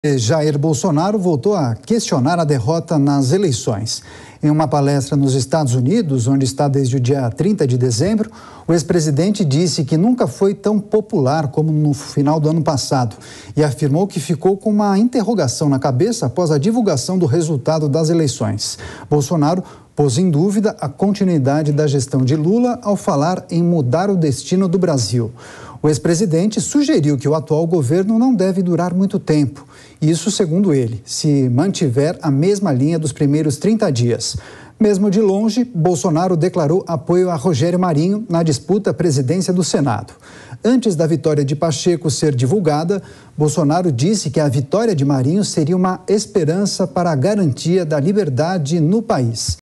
Jair Bolsonaro voltou a questionar a derrota nas eleições. Em uma palestra nos Estados Unidos, onde está desde o dia 30 de dezembro, o ex-presidente disse que nunca foi tão popular como no final do ano passado e afirmou que ficou com uma interrogação na cabeça após a divulgação do resultado das eleições. Bolsonaro pôs em dúvida a continuidade da gestão de Lula ao falar em mudar o destino do Brasil. O ex-presidente sugeriu que o atual governo não deve durar muito tempo. Isso, segundo ele, se mantiver a mesma linha dos primeiros 30 dias. Mesmo de longe, Bolsonaro declarou apoio a Rogério Marinho na disputa à presidência do Senado. Antes da vitória de Pacheco ser divulgada, Bolsonaro disse que a vitória de Marinho seria uma esperança para a garantia da liberdade no país.